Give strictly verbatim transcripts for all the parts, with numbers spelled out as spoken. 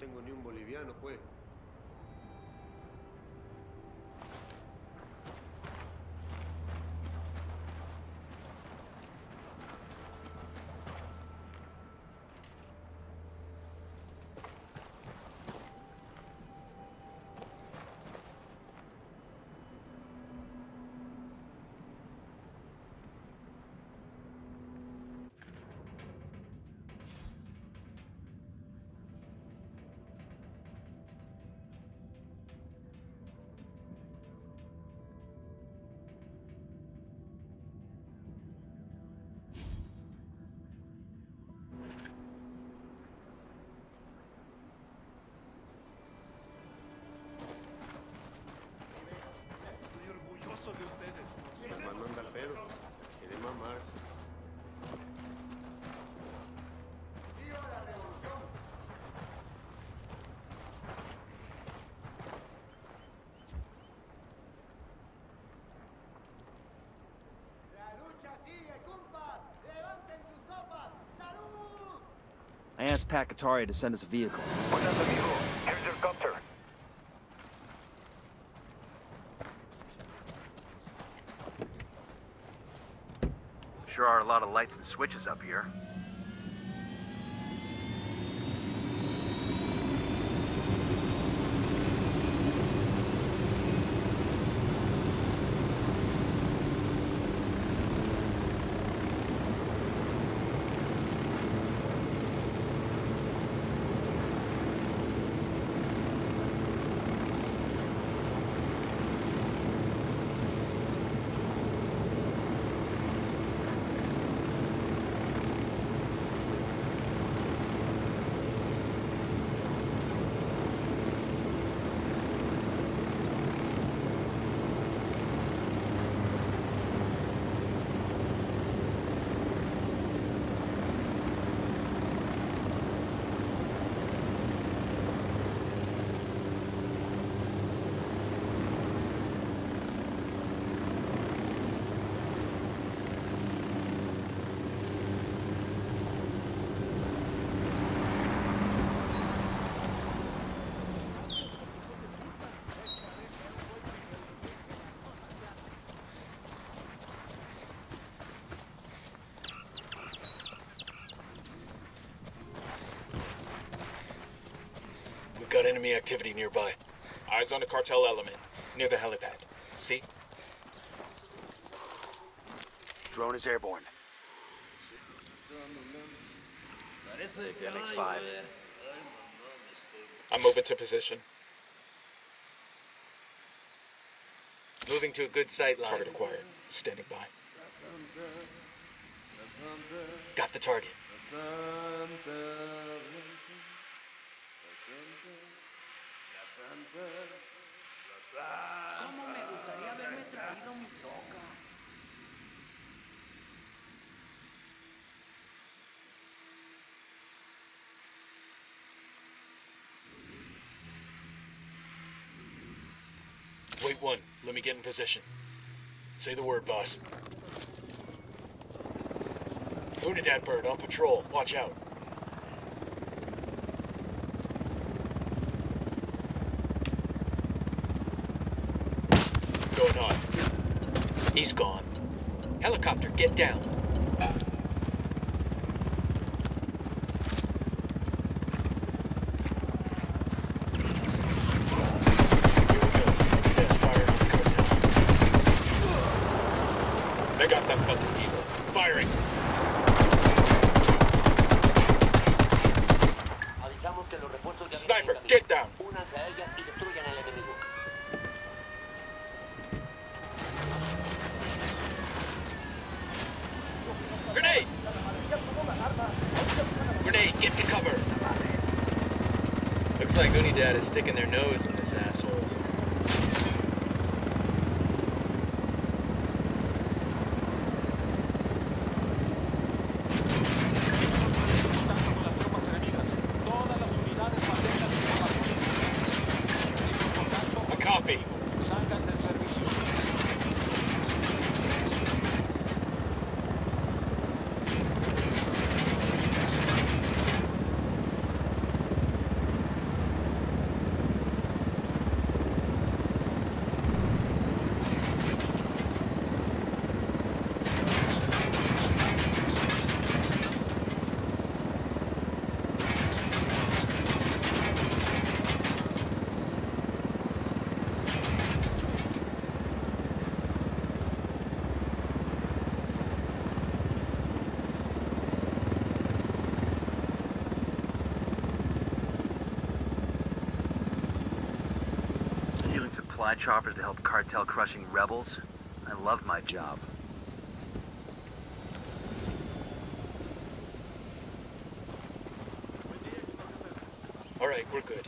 tengo ni un boliviano, pues. De ustedes. La mano anda al pedo. Quiere mamarse. ¡Viva la revolución! La lucha sigue, compas. Levanten sus copas. ¡Salud! I asked Pakatari to send us a vehicle. Buenas, amigo. Here's your copter. Sure are a lot of lights and switches up here. Got enemy activity nearby. Eyes on a cartel element, near the helipad. See? Drone is airborne. M X five. I'm moving to position. Moving to a good sight line. Target acquired. Standing by. Got the target. ¿Cómo me gustaría haberme traído mi troca? Wait one. Let me get in position. Say the word, boss. Unidad bird on patrol. Watch out. Going on. He's gone. Helicopter, get down. They got that fucking team. Firing. Sniper, get down. Grenade! Grenade, get to cover. Looks like Unidad is sticking their nose in this asshole. Copy. fly choppers to help cartel crushing rebels. I love my job. All right, we're good.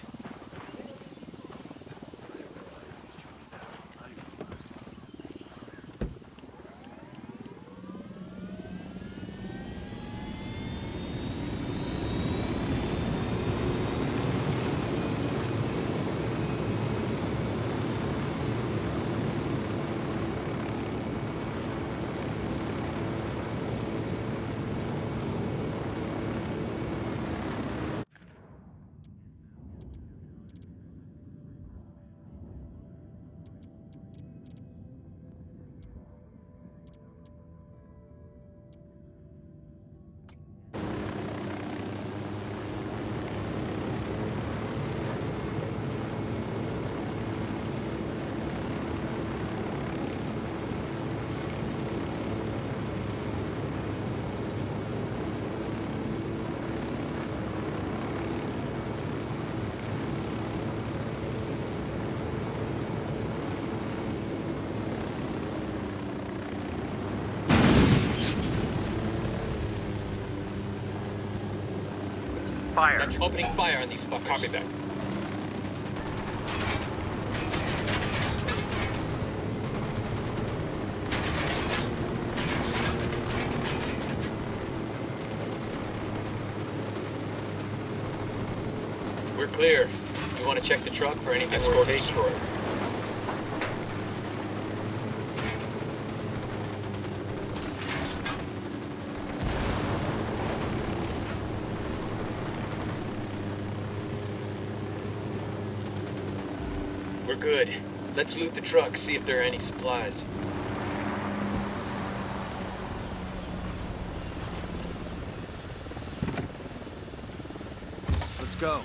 Fire. That's opening fire on these fuckers. Copy that. We're clear. You want to check the truck for anything we're taking? We're good. Let's loot the truck, see if there are any supplies. Let's go.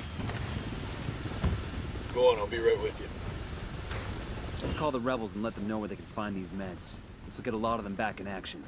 Go on, I'll be right with you. Let's call the rebels and let them know where they can find these meds. This will get a lot of them back in action.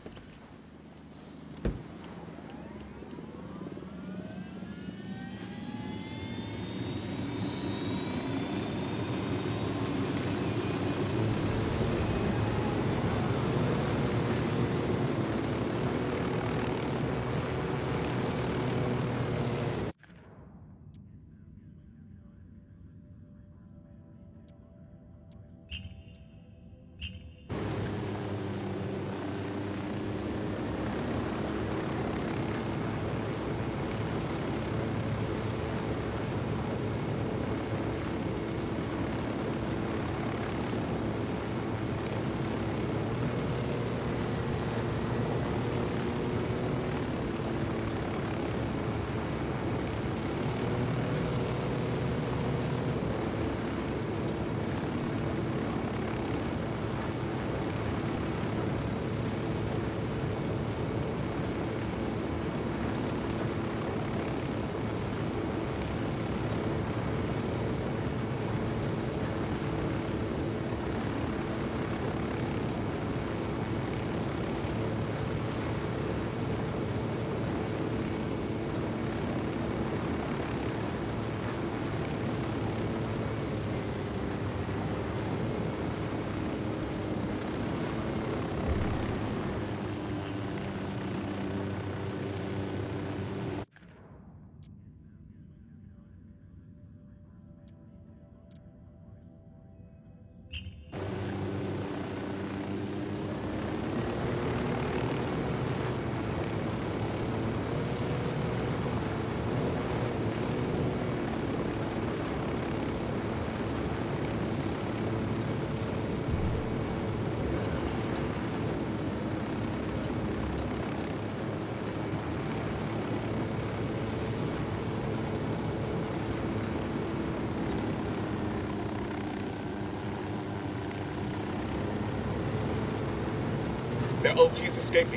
Their O T is escaping.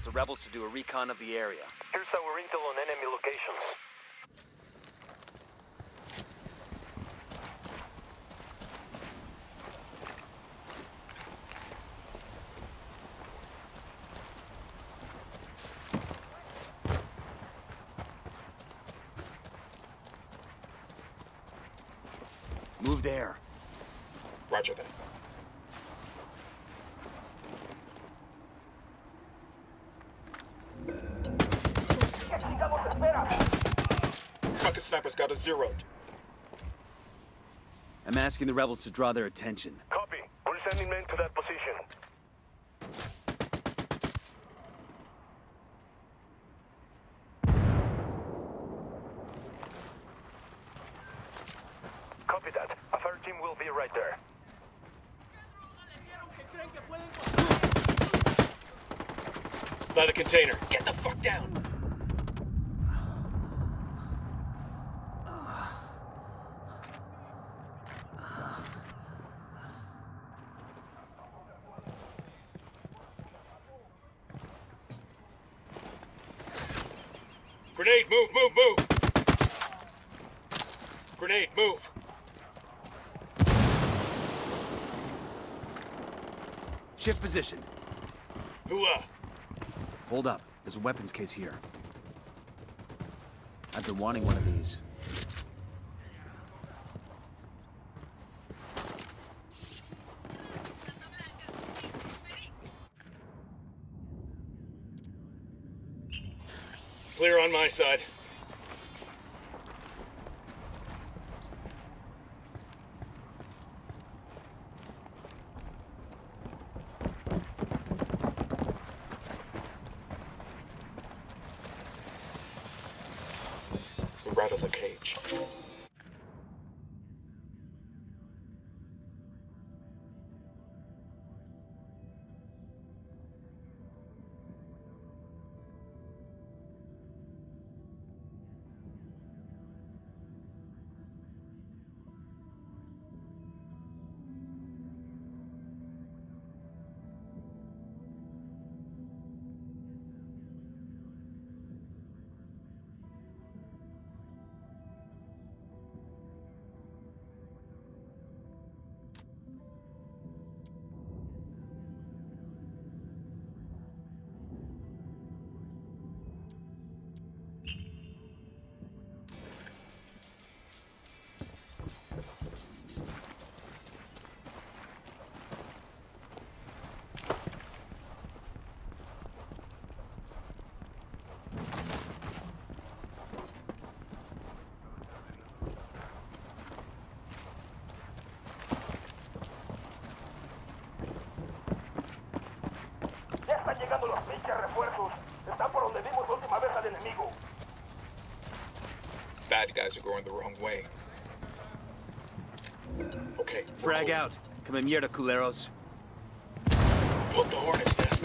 the rebels to do a recon of the area. Here's our intel on enemy locations. Move there. Roger that. Fucking sniper's got us zeroed. I'm asking the rebels to draw their attention. Copy. We're sending men to that position. Copy that. A third team will be right there. By the container. Get the fuck down. Grenade, move, move, move! Grenade, move! Shift position. Hooah! Hold up. There's a weapons case here. I've been wanting one of these. Clear on my side. We're out of the cage. llegando los pinches refuerzos. Están por donde vimos la última vez al enemigo. Bad guys are going the wrong way. Okay. Frag out. Come in mierda, culeros. Put the hornet's nest.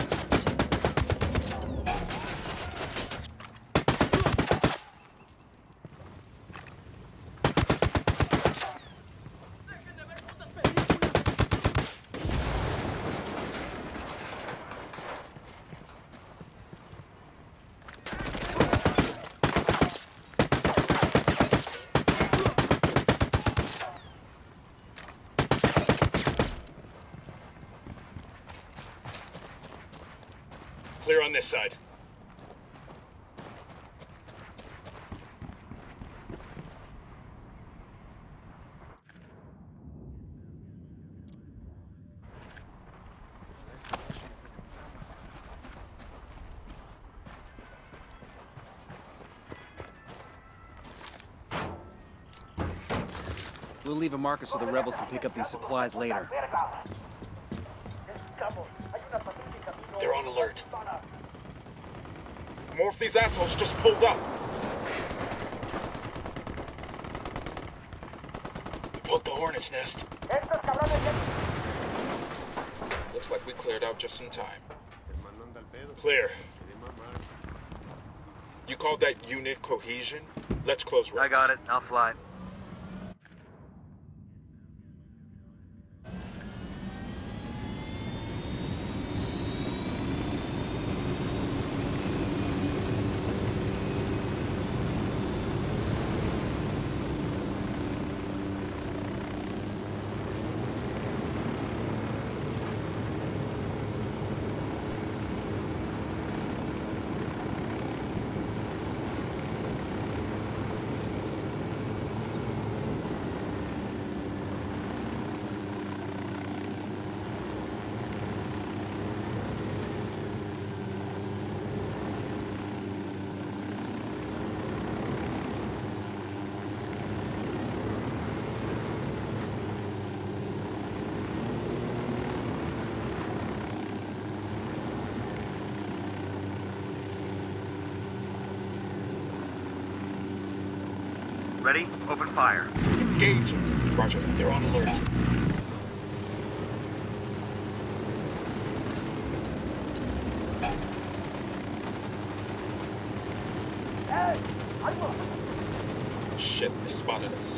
Clear on this side. We'll leave a marker so the rebels can pick up these supplies later. They're on alert. More of these assholes just pulled up. We built the hornet's nest. Looks like we cleared out just in time. Clear. You call that unit cohesion? Let's close ranks. I got it. I'll fly. Ready? Open fire. Engage. Roger. They're on alert. Hey, algo. Shit, they spotted us.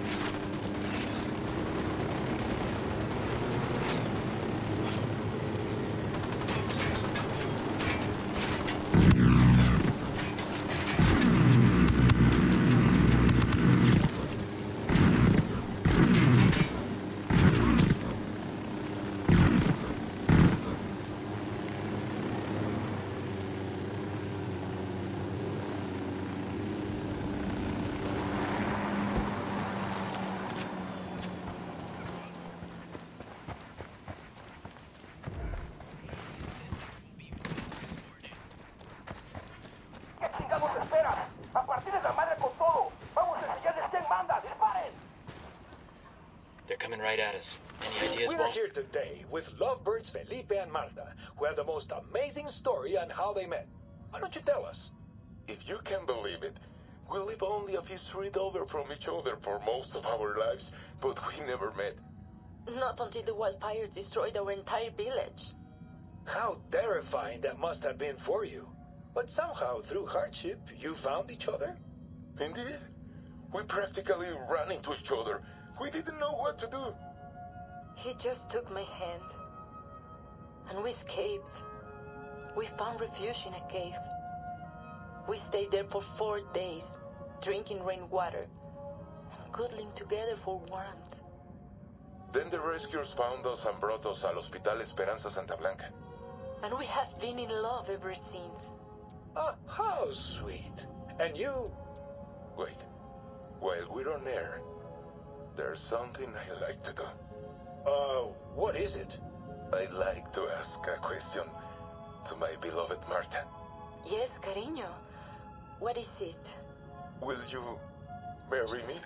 ¿Qué chingados esperas? A partir de la madre con todo. Vamos a enseñarles quién manda. ¡Disparen! They're coming right at us. Any ideas, We're boss? here today with Lovebirds Felipe and Marta, who have the most amazing story on how they met. Why don't you tell us? If you can believe it, we live only a few streets over from each other for most of our lives, but we never met. Not until the wildfires destroyed our entire village. How terrifying that must have been for you. But somehow, through hardship, you found each other? Indeed, we practically ran into each other. We didn't know what to do. He just took my hand. And we escaped. We found refuge in a cave. We stayed there for four days, drinking rainwater and cuddling together for warmth. Then the rescuers found us and brought us al Hospital Esperanza Santa Blanca. And we have been in love ever since. Ah, how sweet. And you... Wait, while we're on air, there's something I like to do. Uh, what is it? I like to ask a question to my beloved Marta. Yes, cariño. What is it? Will you marry me?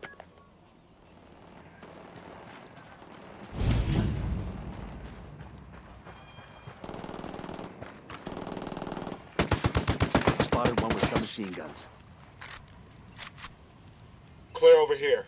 Spotted one with submachine guns. Clear over here.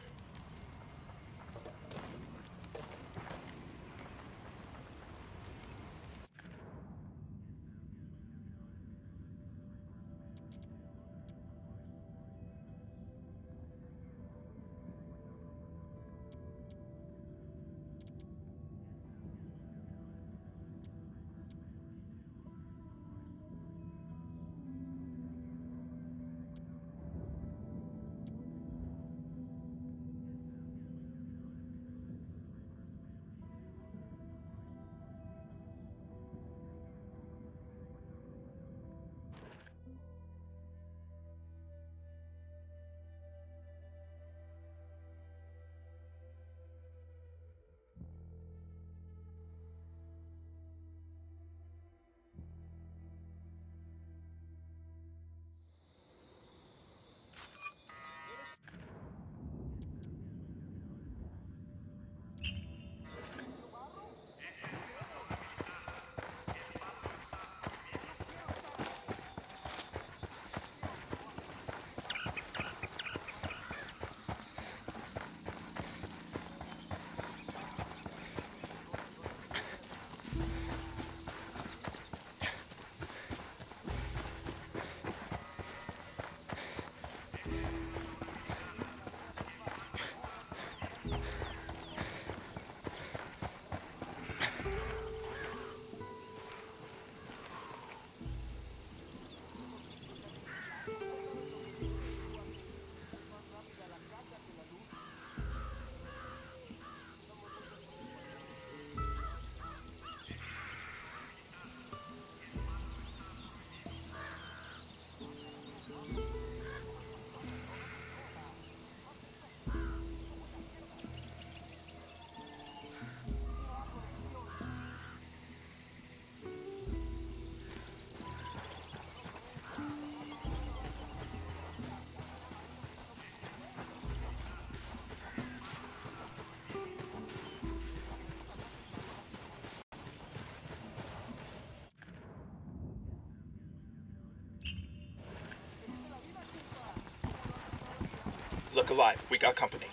Look alive. We got company.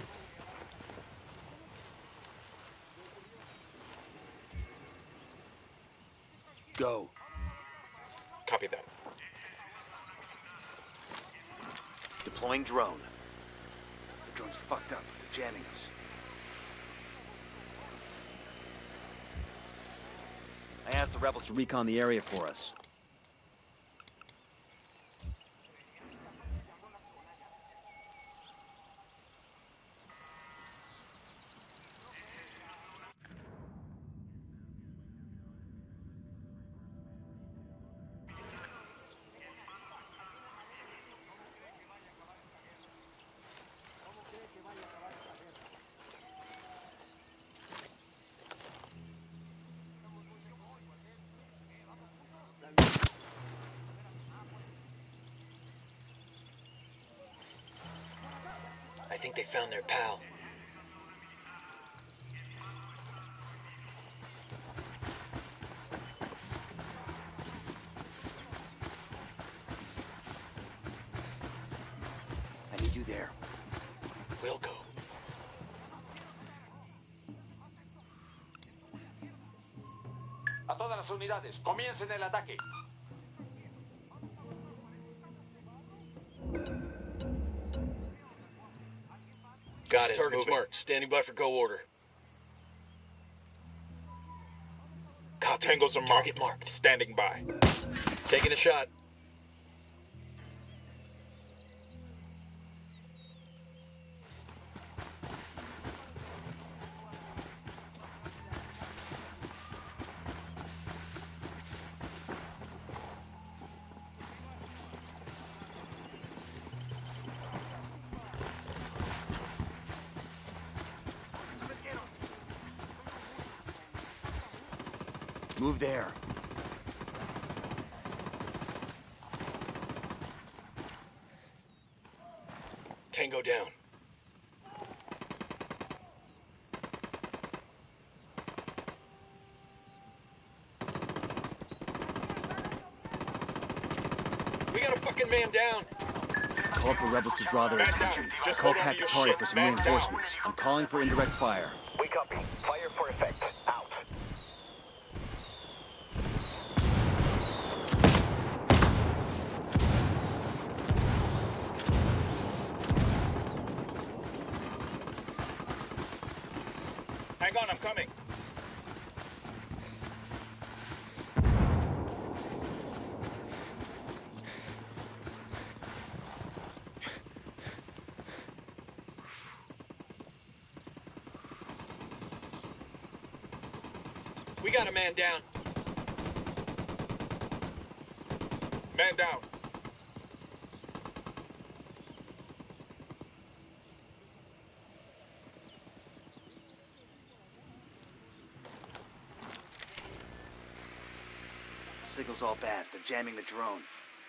Go. Copy that. Deploying drone. The drone's fucked up. They're jamming us. I asked the rebels to recon the area for us. I think they found their pal. I need you there. We'll go. A todas las unidades, comiencen el ataque. Got it. Target's marked. Standing by for go order. Cop tangles are marked. Target marked. Standing by. Taking a shot. Move there. Tango down. We got a fucking man down. Call up the rebels to draw their Man attention. down. Just Call hold on to your Pakatari shit. for some Man reinforcements. down. I'm calling for indirect fire. We copy. Fire for effect. Out. Hang on, I'm coming. We got a man down. Man down. The signal's all bad. They're jamming the drone.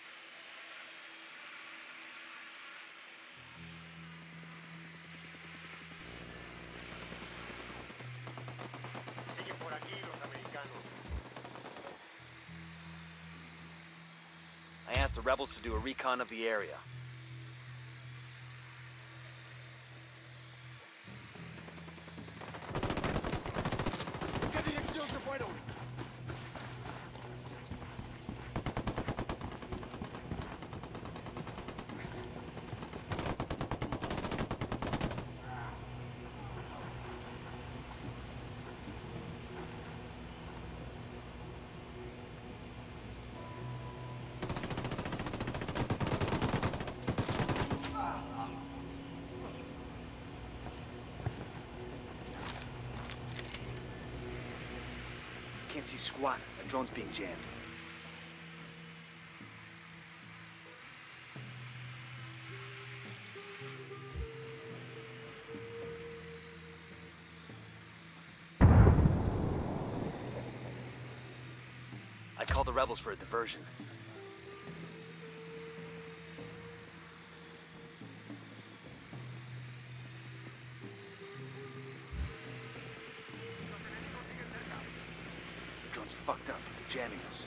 I asked the rebels to do a recon of the area. Can't see squat. The drone's being jammed. I called the rebels for a diversion. The drone's fucked up, jamming us.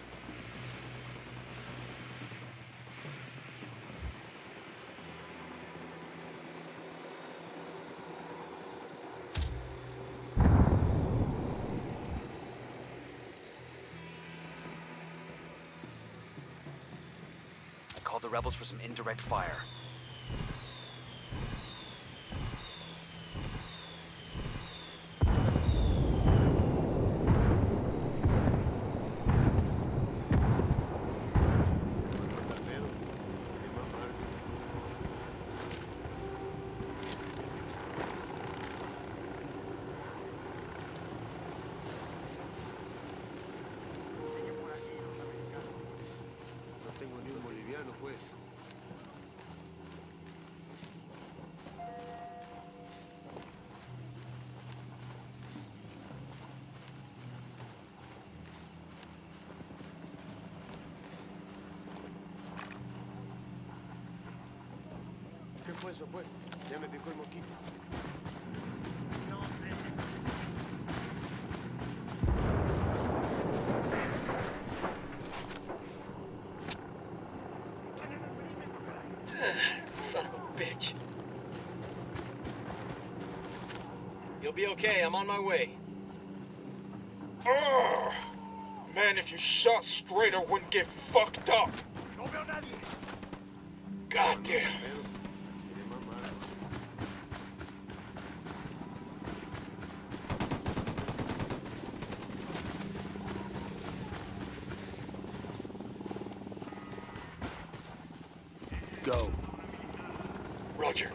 rebels for some indirect fire. Torpedo, quiere mamarse. No tengo ni un boliviano, pues. ¿Qué fue eso, pues? Ya me picó el mosquito. Son of a bitch. You'll be okay. I'm on my way. Ugh. Man, if you shot straight, I wouldn't get fucked up. God damn. Torpedo, quiere mamarse. Go. Roger.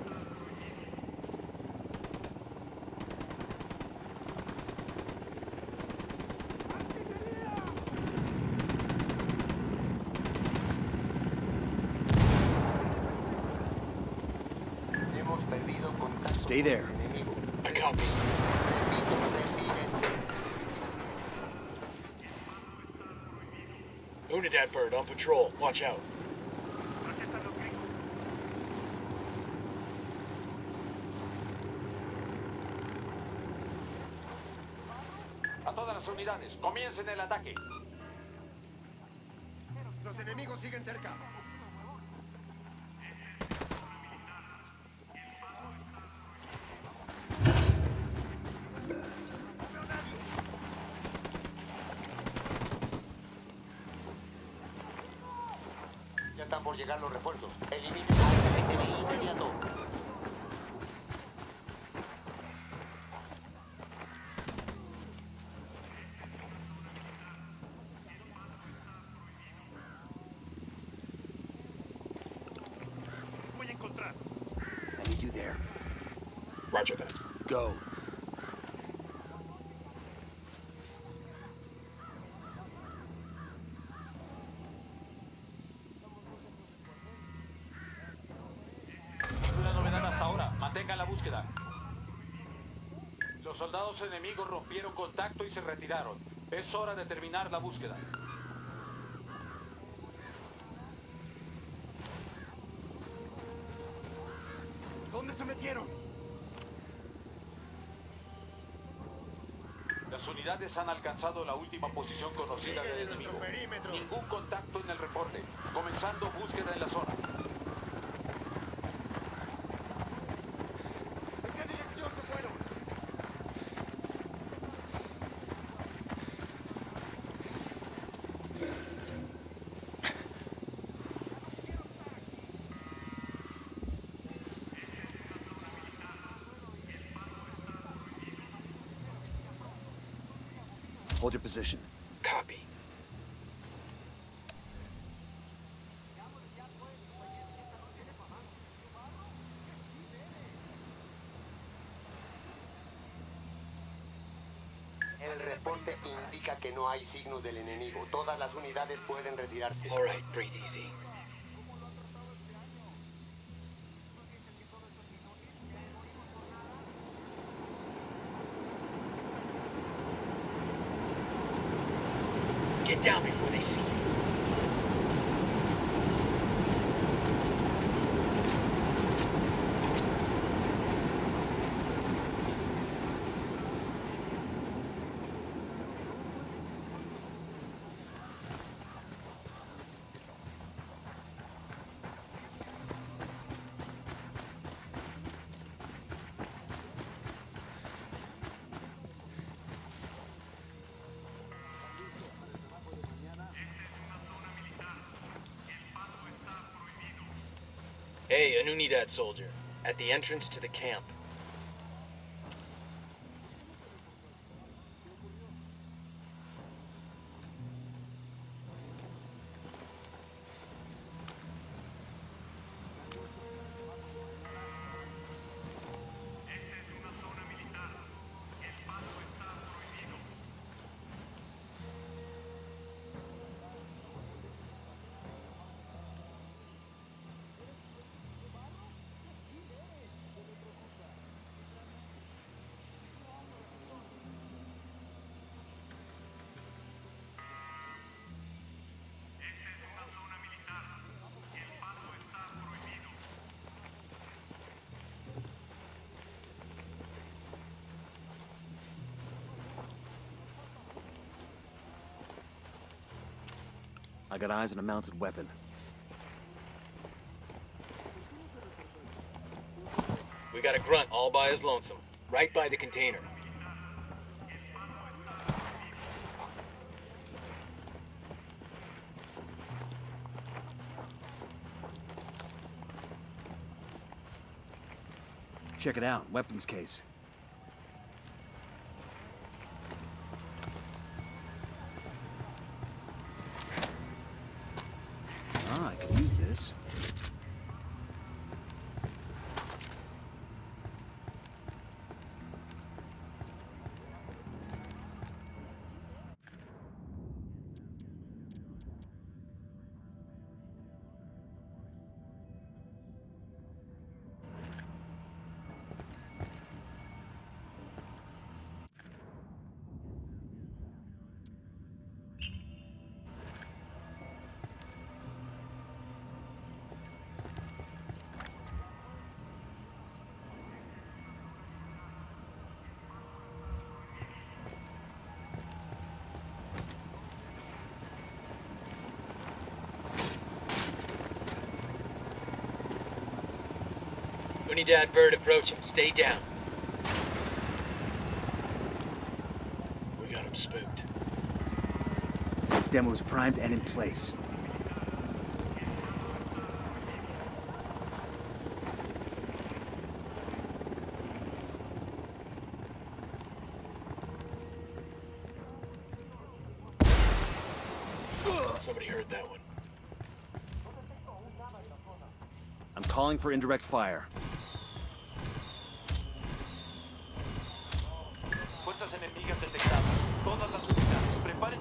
Hemos perdido contacto Stay there. con el enemigo. I copy. Repito, retírense. Unidad bird on patrol. Watch out. A todas las unidades, comiencen el ataque. Los enemigos siguen cerca. Ya están por llegar los refuerzos. Eliminen al enemigo inmediato. I need you there. Roger that. Go. Una novedad hasta ahora. Mantengan la búsqueda. Los soldados enemigos rompieron contacto y se retiraron. Es hora de terminar la búsqueda. ¿Dónde se metieron? Las unidades han alcanzado la última posición conocida del enemigo. Ningún contacto en el reporte. Comenzando búsqueda en la zona. ¿En qué dirección se fueron? Hold your position. Copy. El reporte indica que no hay signos del enemigo. Todas las unidades pueden retirarse. All right, breathe easy. Get down before they see you. Hey, an Unidad soldier. At the entrance to the camp. I got eyes on a mounted weapon. We got a grunt all by his lonesome. Right by the container. Check it out, weapons case. Ah, I can use this. Unidad bird approaching. Stay down. We got him spooked. Demo's primed and in place. Somebody heard that one. I'm calling for indirect fire. Fuerzas enemigas detectadas. Todas las unidades, preparen.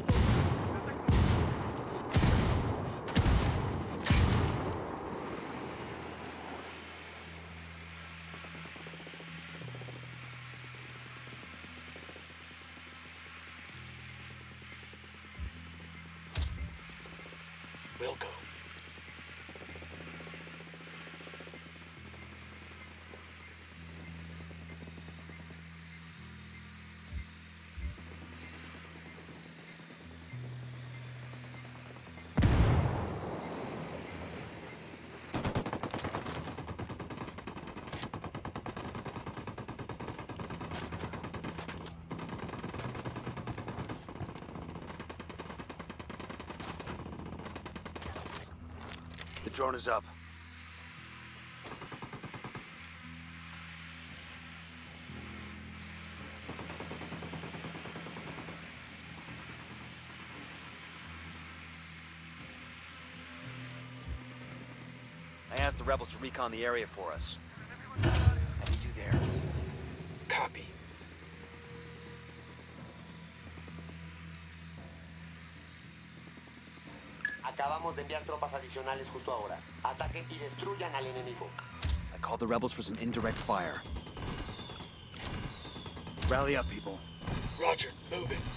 We'll go. The drone is up. I asked the rebels to recon the area for us. How do you do there? Copy. Acabamos de enviar tropas adicionales justo ahora. Ataquen y destruyan al enemigo. I called the rebels for some indirect fire. Rally up, people. Roger, move it.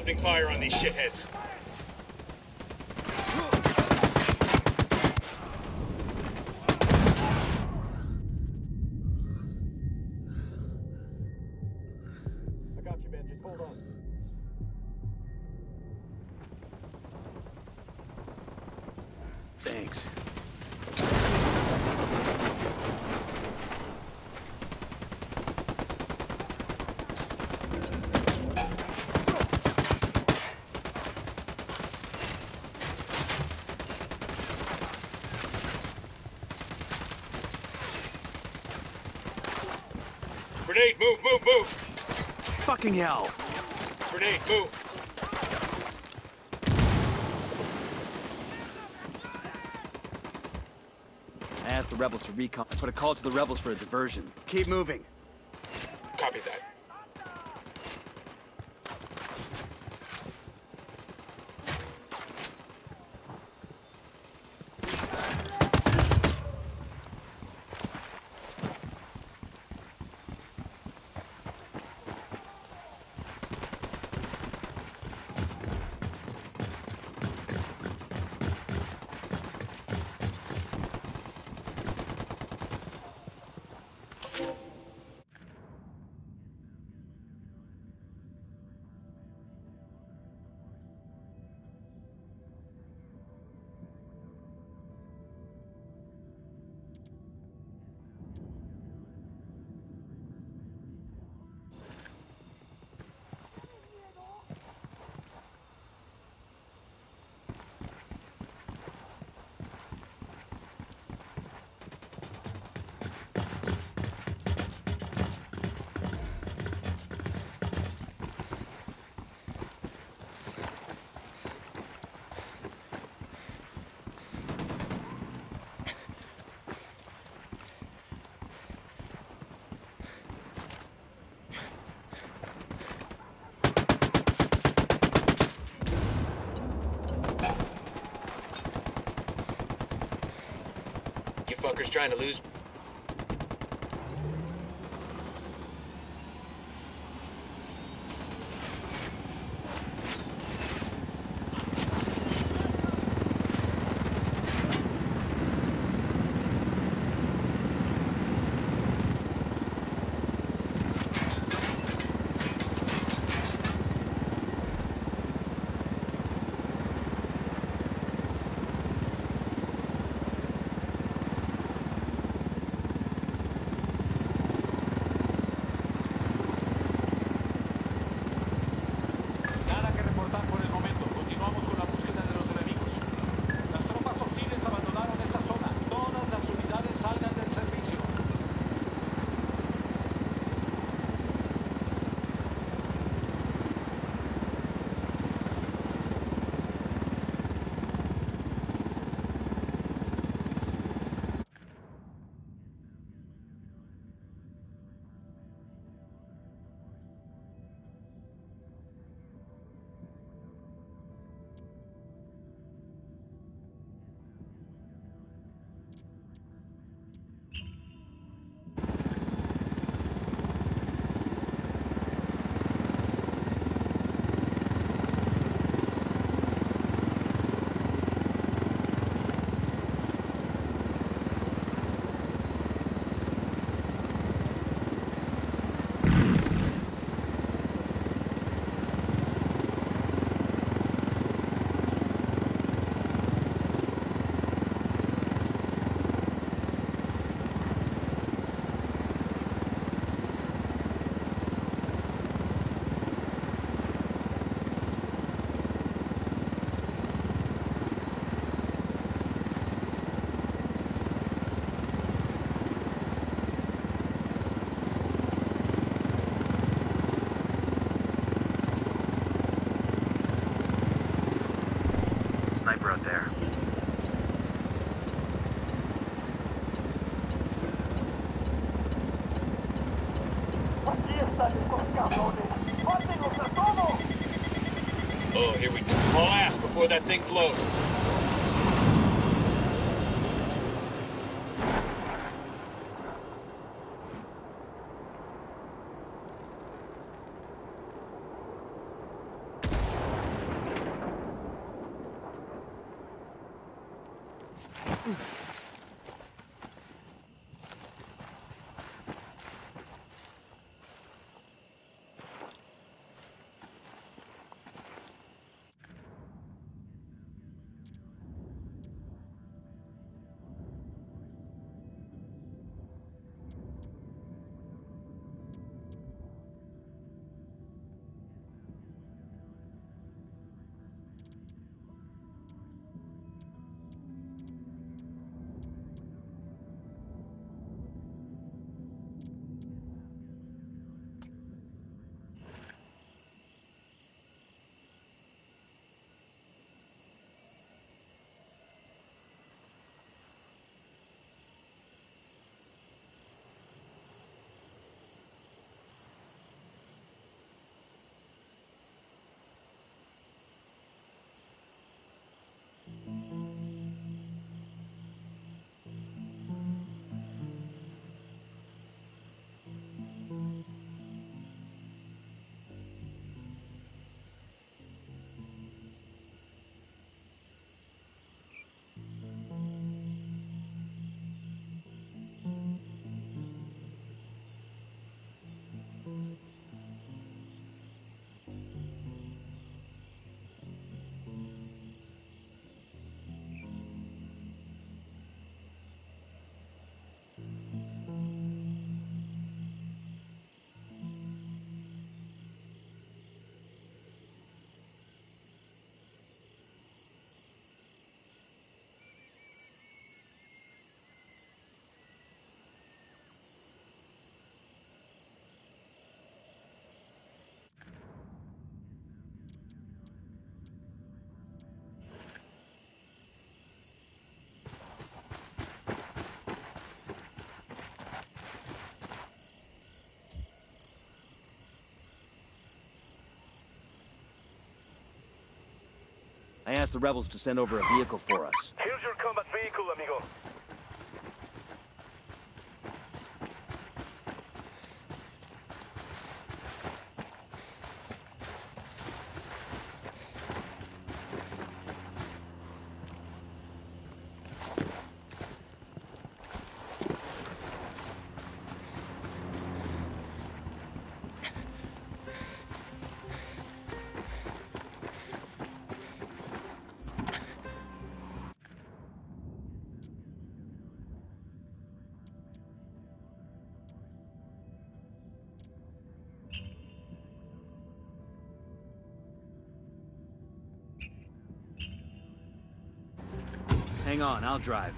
opening fire on these shitheads. I got you, man. Just hold on. Thanks. Grenade, move, move, move! Fucking hell! Grenade, move! I asked the rebels to recon. I put a call to the rebels for a diversion. Keep moving. Copy that. Fuckers trying to lose. Oh, here we go. Haul ass before that thing blows. I asked the rebels to send over a vehicle for us. Here's your combat vehicle, amigo. Hang on, I'll drive.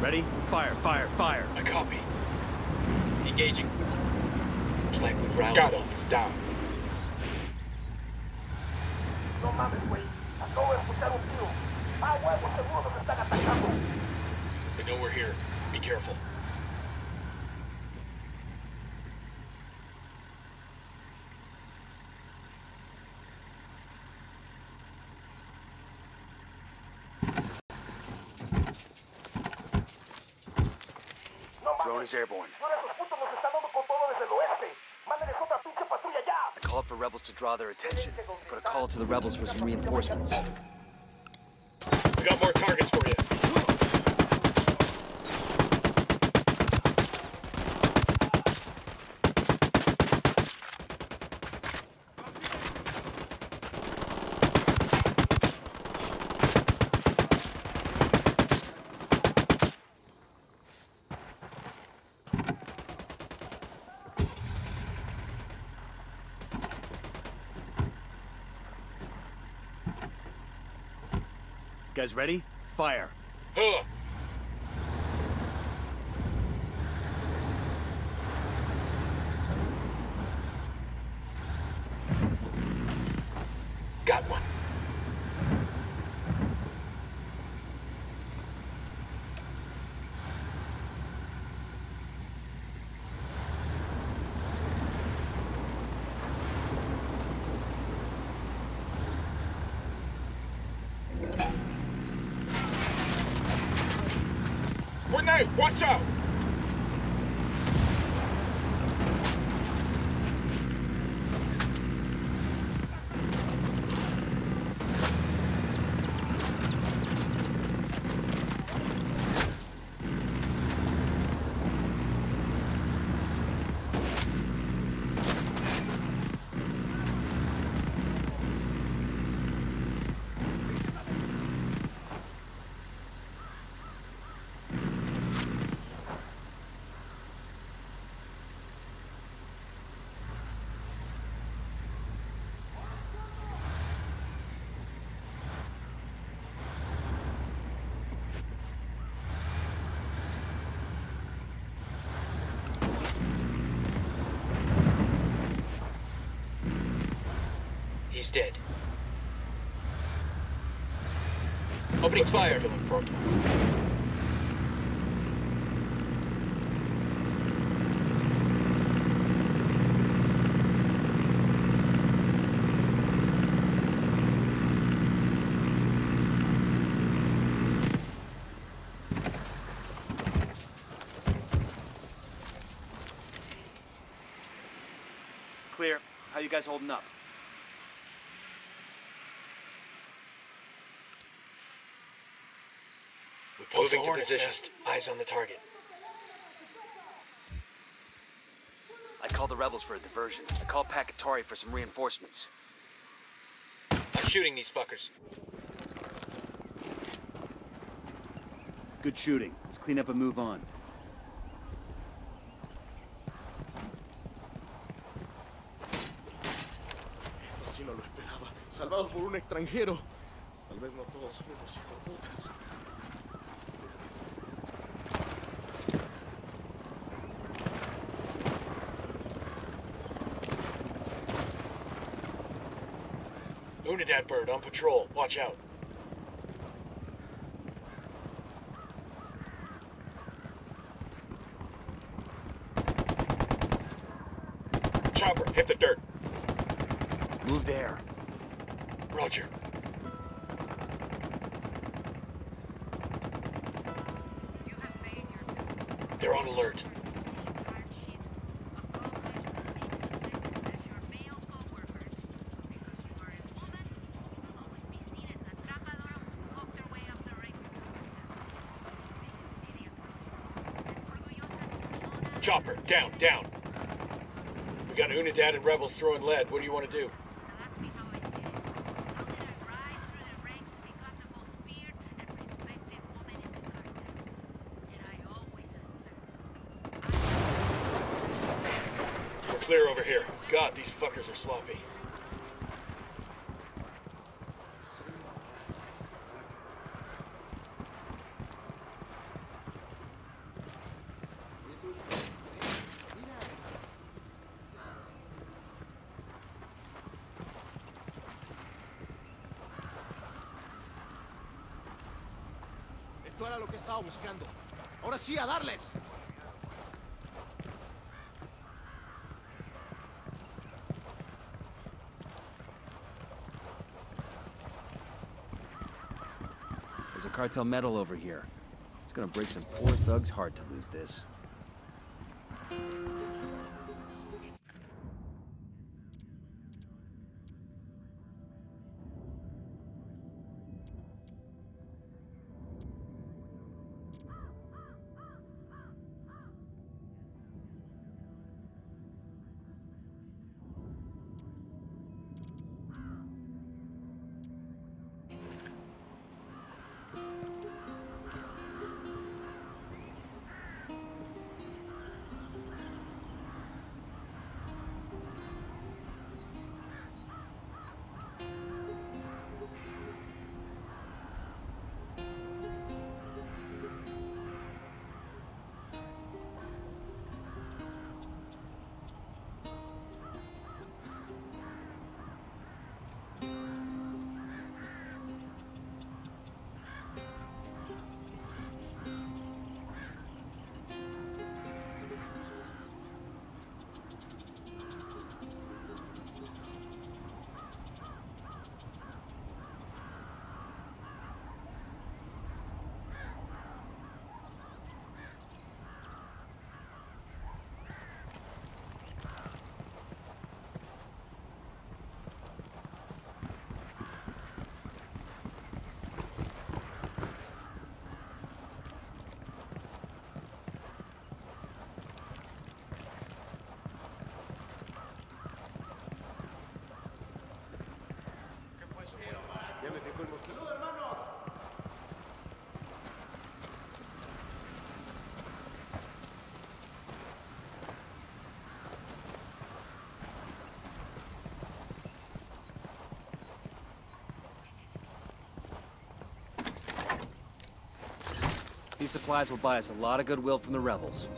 ready? Fire, fire, fire. I copy. Engaging. Looks like we've routed all this down. No mames, güey. Acabo de escuchar un tiro. Ah, huevo, seguro nos están atacando. They know we're here. Be careful. Drone is airborne. Uno de esos putos nos está dando con todo desde el oeste. Mándenles otra pinche patrulla ya. I called for rebels to draw their attention. Put a call to the rebels for some reinforcements. We got more targets for you. Guys ready? Fire. Huh. Got one. Grenade! Watch out! He's dead. Opening fire. Filling front. Clear. How you guys holding up? Moving to position. Eyes on the target. I called the rebels for a diversion. I called Pakatori for some reinforcements. I'm shooting these fuckers. Good shooting. Let's clean up and move on. Así no lo esperaba. Salvados por un extranjero. Tal vez no todos son unos hijoputas. Unidad bird on patrol. Watch out. Chopper, hit the dirt. Move there. Roger. They're on alert. Chopper, down, down. We got Unidad and rebels throwing lead. What do you want to do? We're clear over here. God, these fuckers are sloppy. Esto era lo que estaba buscando. Ahora sí, a darles. There's a cartel medal over here. It's gonna break some poor thug's heart to lose this. Ya me picó el mosquito. ¡Salud, hermanos! These supplies will buy us a lot of goodwill from the rebels.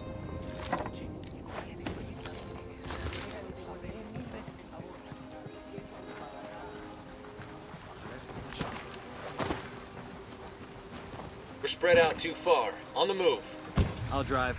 We're spread out too far. On the move. I'll drive.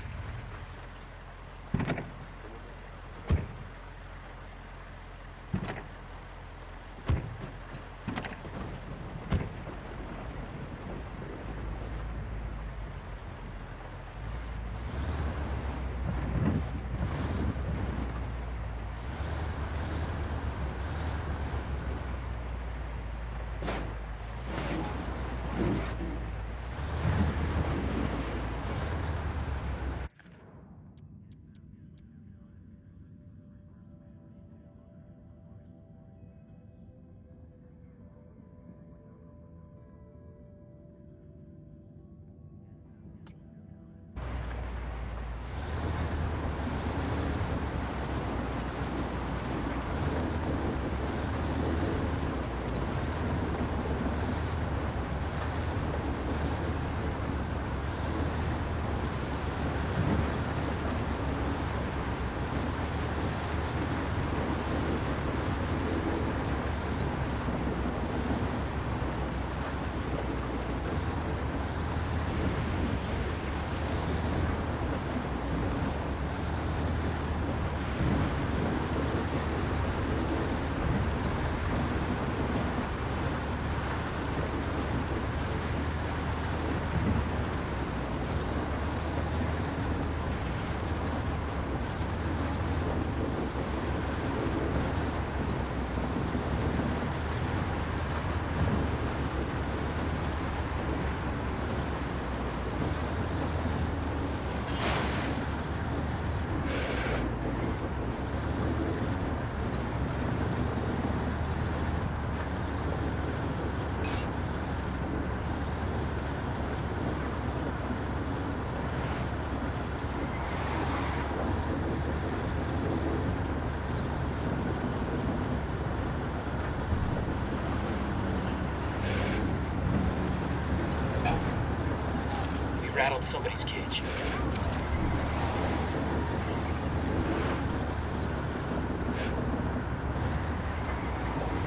Rattled somebody's cage.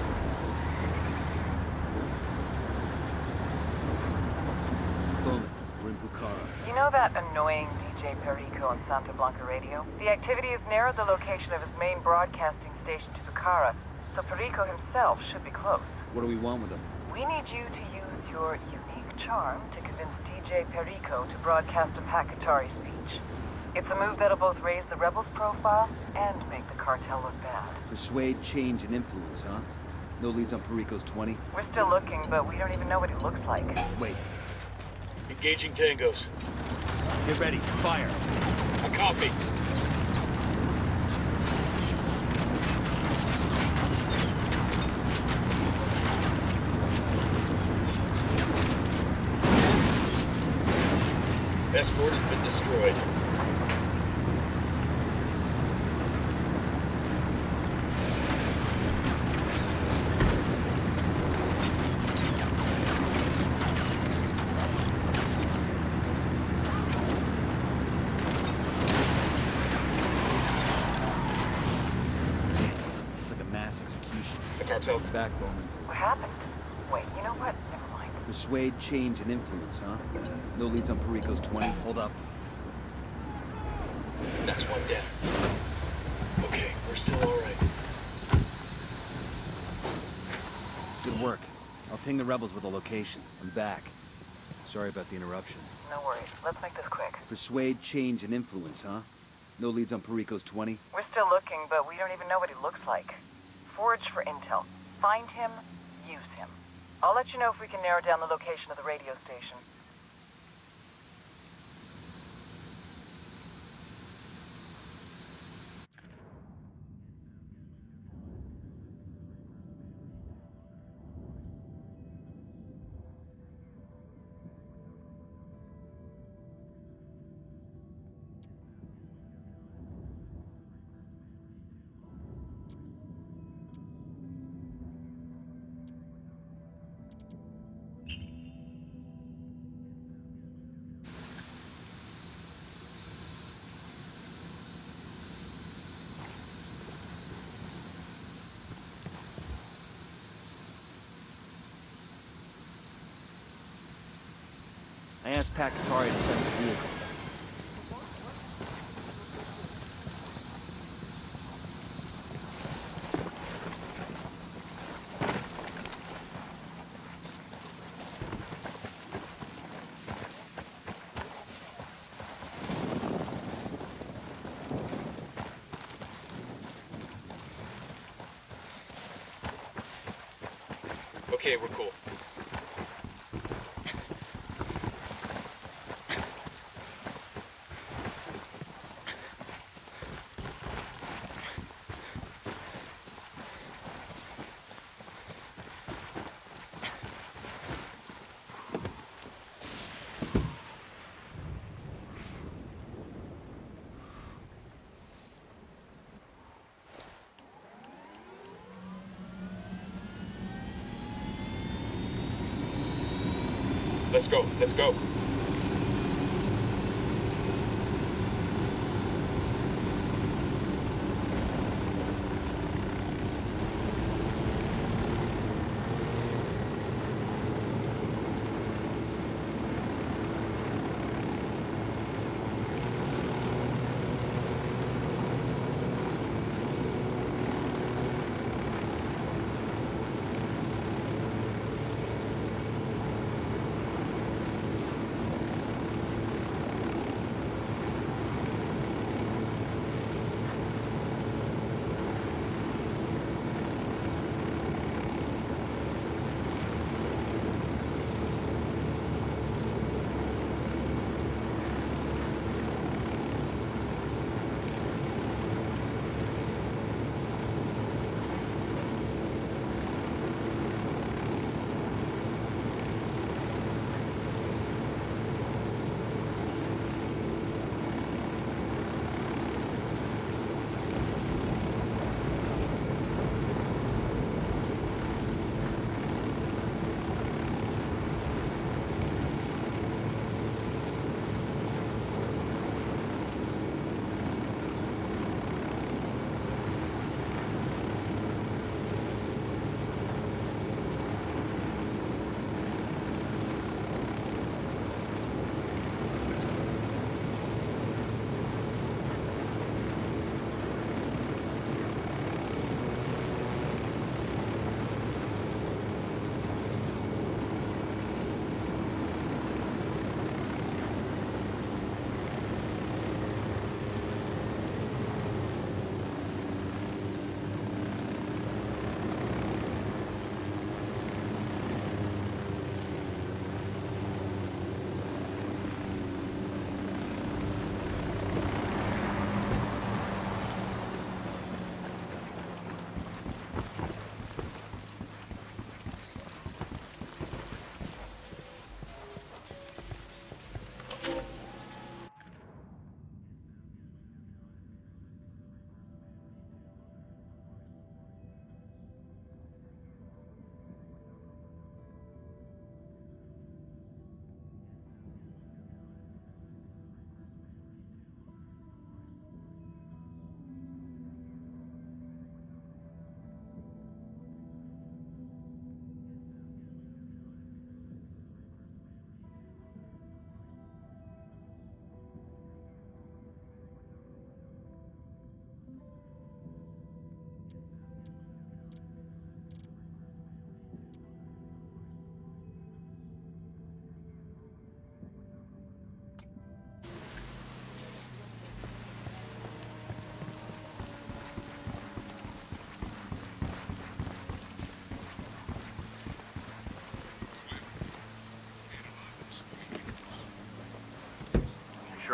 Boom. swaying D J Perico on Santa Blanca radio. The activity has narrowed the location of his main broadcasting station to Bukhara, so Perico himself should be close. What do we want with him? We need you to use your unique charm to convince D J Perico to broadcast a Pakatari speech. It's a move that'll both raise the rebels' profile and make the cartel look bad. Persuade, change, and influence, huh? No leads on Perico's twenty? We're still looking, but we don't even know what he looks like. Wait. Engaging tangos. Get ready. Fire. A copy. Escort has been destroyed. Backbone. What happened? Wait, you know what? Never mind. Persuade, change, and influence, huh? No leads on Perico's twenty. Hold up. That's one down. Okay, we're still alright. Good work. I'll ping the rebels with a location. I'm back. Sorry about the interruption. No worries. Let's make this quick. Persuade, change, and influence, huh? No leads on Perico's twenty? We're still looking, but we don't even know what he looks like. Forage for intel. Find him, use him. I'll let you know if we can narrow down the location of the radio station. I asked Pakatari to send us a vehicle. Okay, we're cool. Let's go, let's go.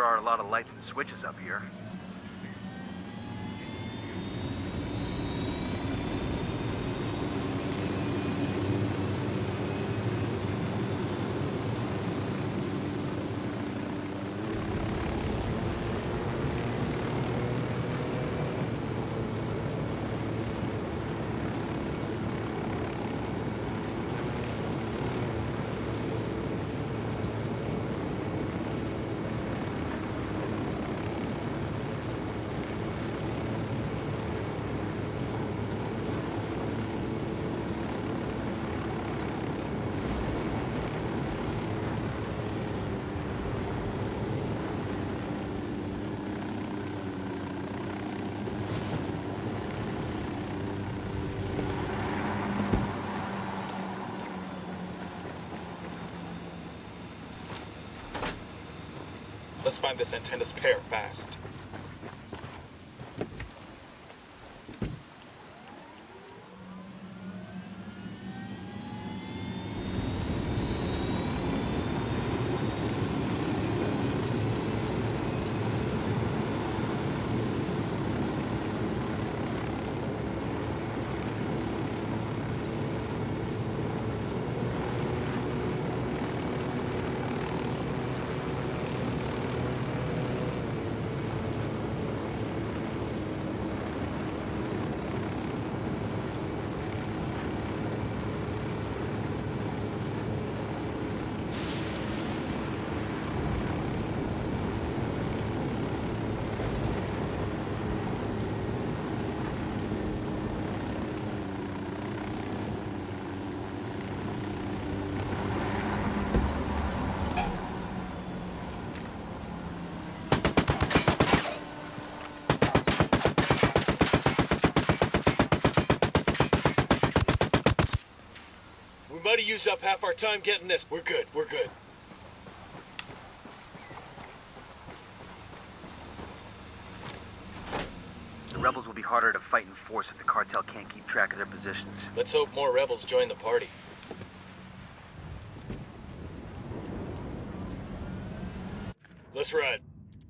Sure are a lot of lights and switches up here. Let's find this antenna's pair fast. We might have used up half our time getting this. We're good, we're good. The rebels will be harder to fight in force if the cartel can't keep track of their positions. Let's hope more rebels join the party. Let's ride.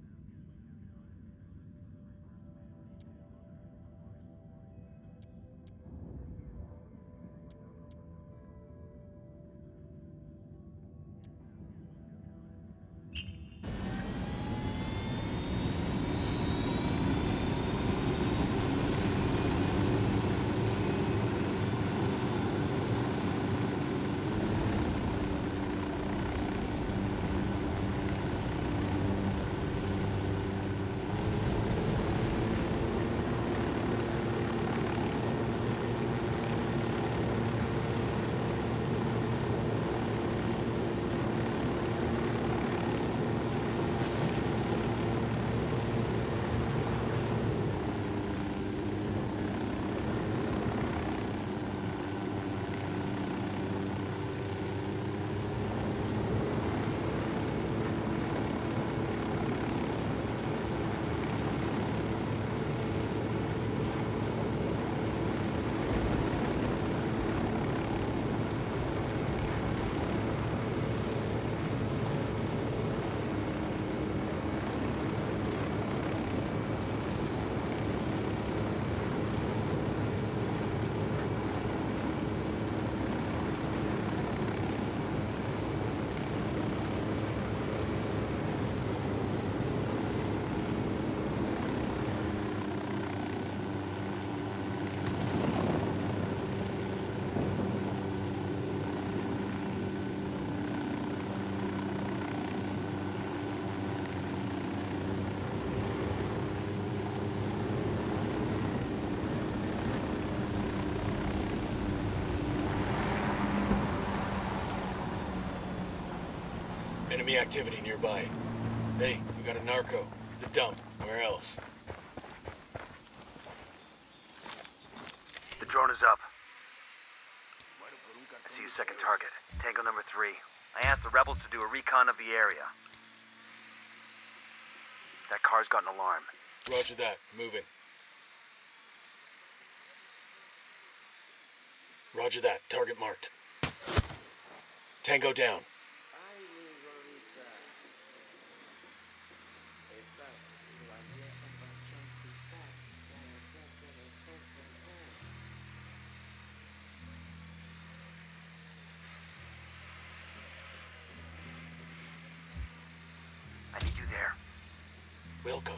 Enemy activity nearby. Hey, we got a narco. The dump. Where else? The drone is up. I see a second target. Tango number three. I asked the rebels to do a recon of the area. That car's got an alarm. Roger that. Moving. Roger that. Target marked. Tango down. Wilco.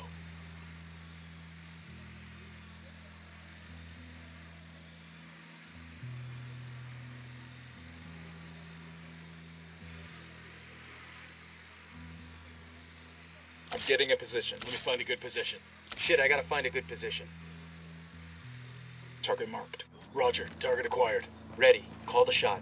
I'm getting a position. Let me find a good position. Shit, I gotta find a good position. Target marked. Roger. Target acquired. Ready. Call the shot.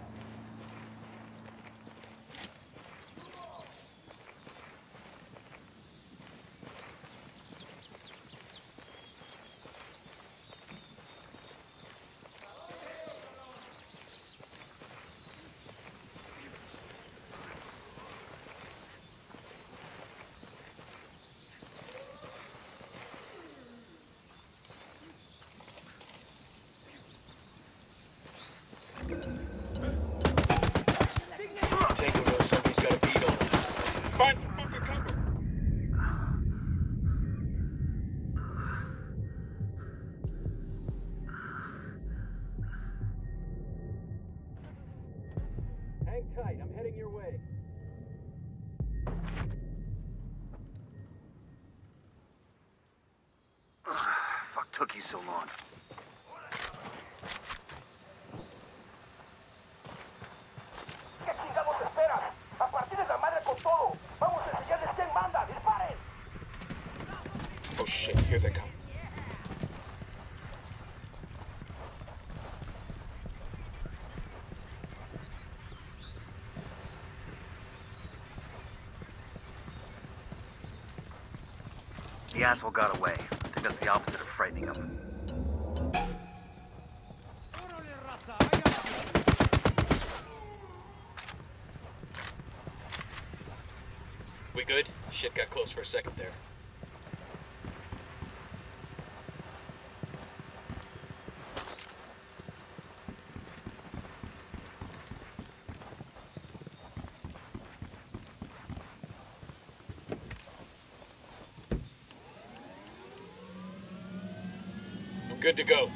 Tango knows somebody's got a beat on him. Find some fucking cover! Hang tight, I'm heading your way. Fuck took you so long? Oh shit, here they come. The asshole got away. I think that's the opposite of frightening him. We good? Shit got close for a second there. I'm good to go.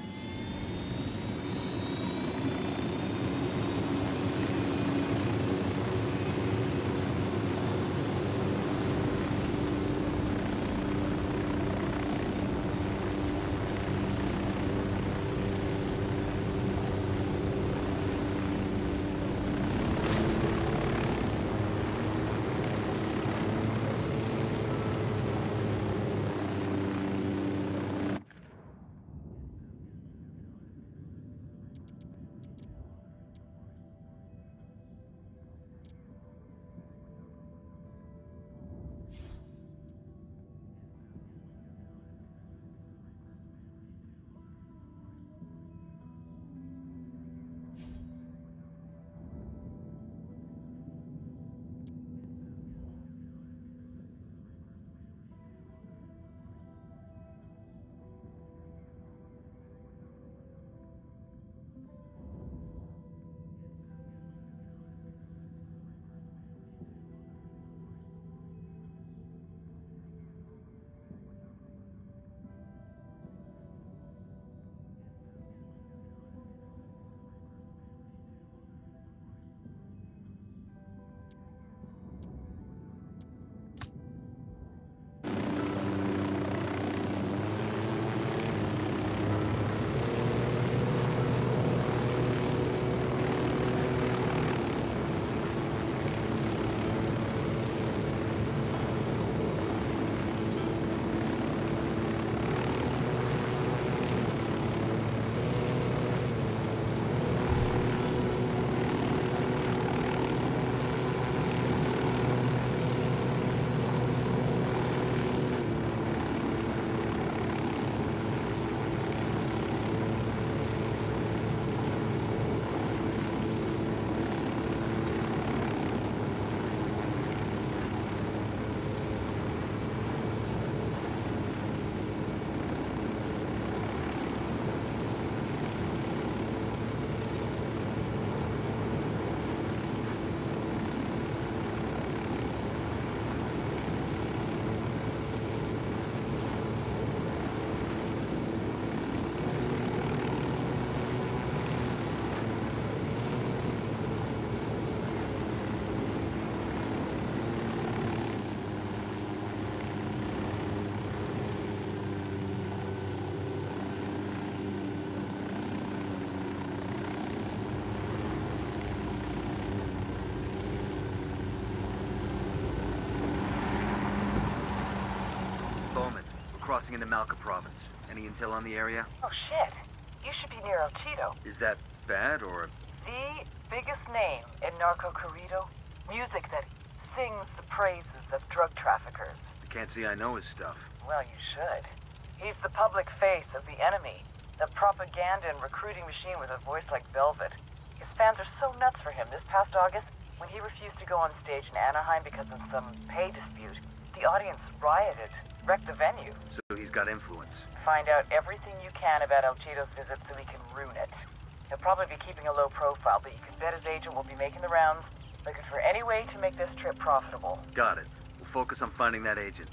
crossing into Malca province. Any intel on the area? Oh shit. You should be near El Cheeto. Is that bad, or...? The biggest name in Narco Corrido. Music that sings the praises of drug traffickers. I can't say I know his stuff. Well, you should. He's the public face of the enemy. The propaganda and recruiting machine with a voice like velvet. His fans are so nuts for him. This past August, when he refused to go on stage in Anaheim because of some pay dispute, the audience rioted, wrecked the venue. So he's got influence. Find out everything you can about El Cheeto's visit so he can ruin it. He'll probably be keeping a low profile, but you can bet his agent will be making the rounds, looking for any way to make this trip profitable. Got it. We'll focus on finding that agent.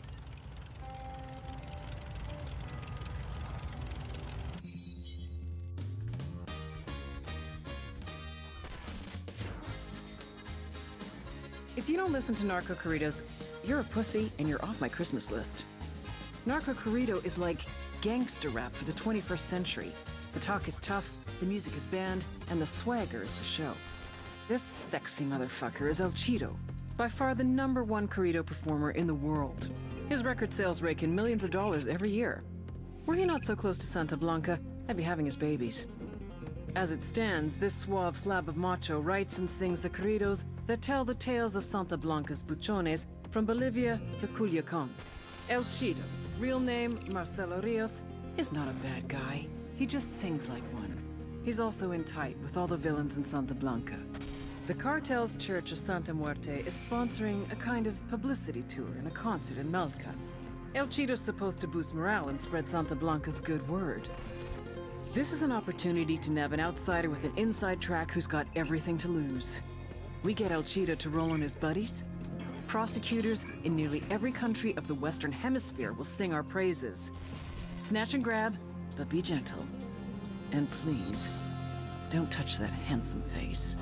If you don't listen to Narco Corridos, you're a pussy and you're off my Christmas list. Narco Corrido is like gangster rap for the twenty-first century. The talk is tough, the music is banned, and the swagger is the show. This sexy motherfucker is El Cheeto, by far the number one Corrido performer in the world. His record sales rake in millions of dollars every year. Were he not so close to Santa Blanca, I'd be having his babies. As it stands, this suave slab of macho writes and sings the corridos that tell the tales of Santa Blanca's buchones from Bolivia to Culiacan. El Cheeto, real name Marcelo Rios, is not a bad guy. He just sings like one. He's also in tight with all the villains in Santa Blanca. The cartel's Church of Santa Muerte is sponsoring a kind of publicity tour and a concert in Malca. El Cheeto's supposed to boost morale and spread Santa Blanca's good word. This is an opportunity to nab an outsider with an inside track who's got everything to lose. We get El Cheeto to roll on his buddies. Prosecutors in nearly every country of the Western Hemisphere will sing our praises. Snatch and grab, but be gentle. And please, don't touch that handsome face.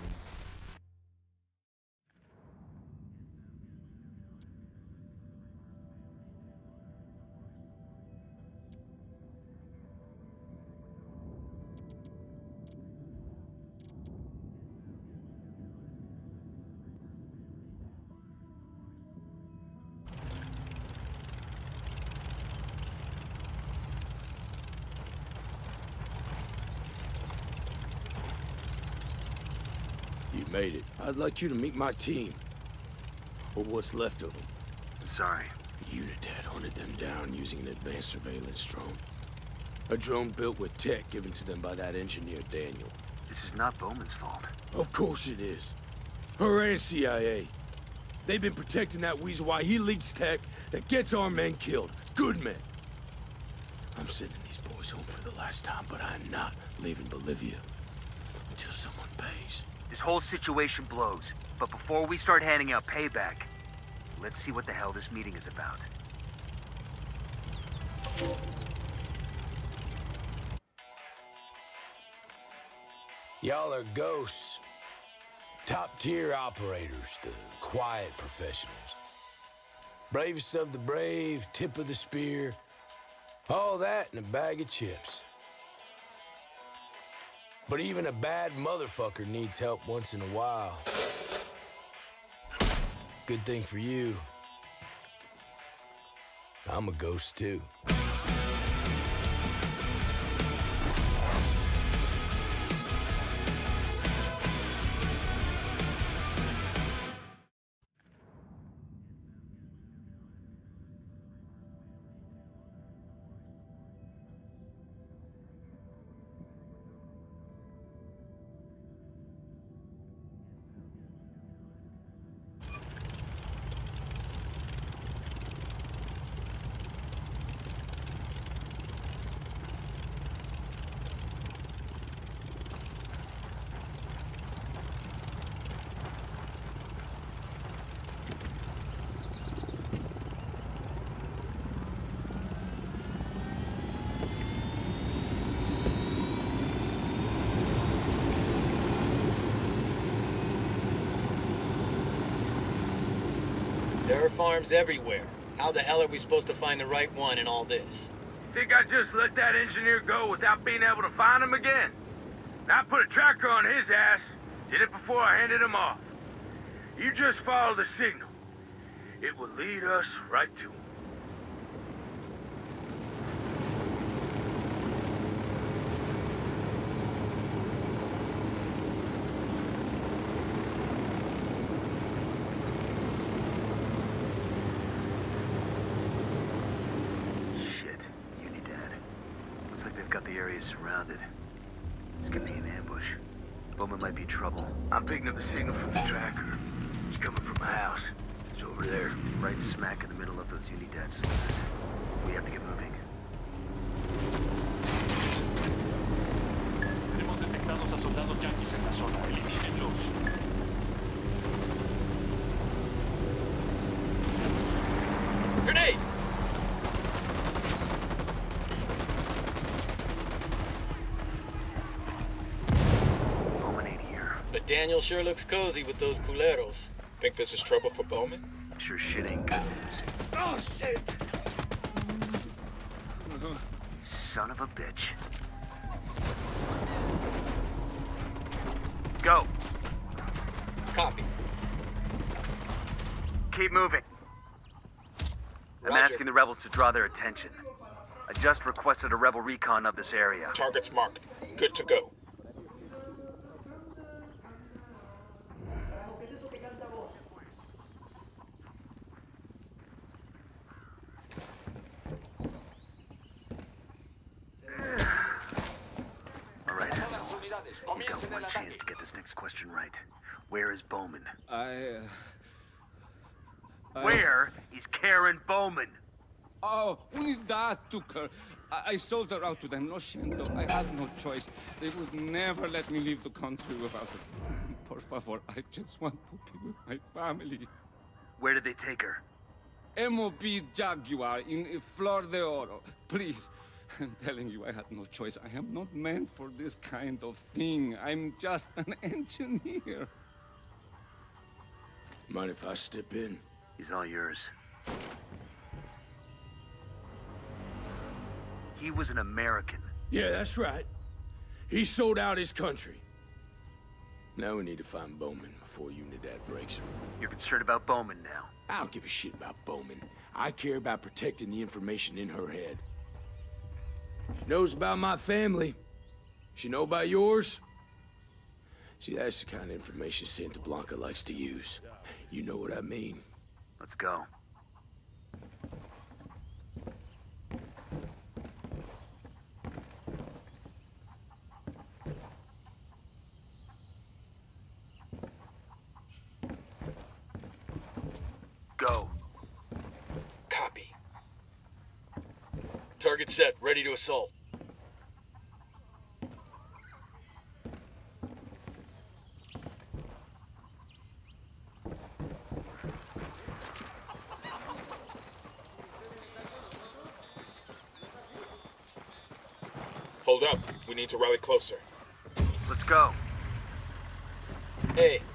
You made it. I'd like you to meet my team. Or what's left of them. Sorry. Unitad hunted them down using an advanced surveillance drone. A drone built with tech given to them by that engineer, Daniel. This is not Bowman's fault. Of course it is. Her and C I A. They've been protecting that weasel while he leaks tech that gets our men killed. Good men. I'm sending these boys home for the last time, but I'm not leaving Bolivia until someone pays. This whole situation blows, but before we start handing out payback, let's see what the hell this meeting is about. Y'all are ghosts. Top-tier operators, the quiet professionals. Bravest of the brave, tip of the spear. All that in a bag of chips. But even a bad motherfucker needs help once in a while. Good thing for you. I'm a ghost too. There are farms everywhere. How the hell are we supposed to find the right one in all this? Think I just let that engineer go without being able to find him again? I put a tracker on his ass. Did it before I handed him off. You just follow the signal. It will lead us right to him. The area is surrounded. It's gonna be an ambush. Bowman might be in trouble. I'm picking up the signal from the tracker. It's coming from my house. It's over there. Right smack in the middle of those Unidad soldiers. We have to get moving. Tenemos detectados a soldados yanquis en la zona. Elimínenlos. Grenade! Bowman ain't here. But Daniel sure looks cozy with those culeros. Think this is trouble for Bowman? Sure shit ain't good news. Oh, shit! Son of a bitch. Go! Copy. Keep moving. I'm Roger. asking the rebels to draw their attention. I just requested a rebel recon of this area. Target's marked. Good to go. All right, asshole. We've got one chance to get this next question right. Where is Bowman? I... Uh, I... Where is Karen Bowman? Oh, Unidad took her. I, I sold her out to them. Lo siento. I had no choice. They would never let me leave the country without her. Por favor, I just want to be with my family. Where did they take her? M O B Jaguar in Flor de Oro. Please. I'm telling you, I had no choice. I am not meant for this kind of thing. I'm just an engineer. Mind if I step in? He's all yours. He was an American. Yeah, that's right. He sold out his country. Now we need to find Bowman before Unidad breaks her. You're concerned about Bowman now? I don't give a shit about Bowman. I care about protecting the information in her head. She knows about my family. She know about yours? See, that's the kind of information Santa Blanca likes to use. You know what I mean. Let's go. Go. Copy. Target set, ready to assault. Hold up. We need to rally closer. Let's go. Hey,